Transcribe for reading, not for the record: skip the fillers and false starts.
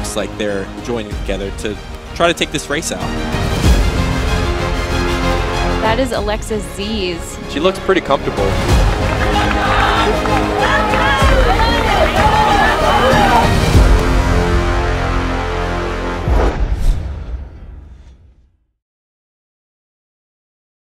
looks like they're joining together to try to take this race out. That is Alexa Ziz. She looks pretty comfortable.